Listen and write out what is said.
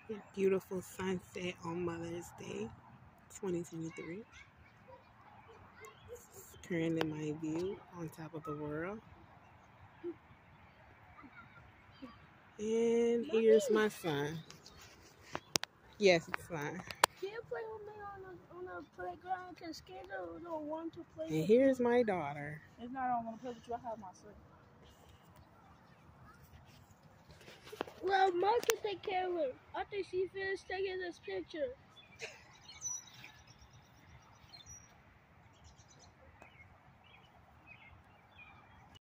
A beautiful sunset on Mother's Day 2023. This is currently my view on top of the world. And here's my son. Yes, it's fine. Can you play with me on the playground? Because Kendall don't want to play. And here's my daughter. It's not I don't want to play with you. I have my son. Well, Mom can take care of her. After she finished taking this picture.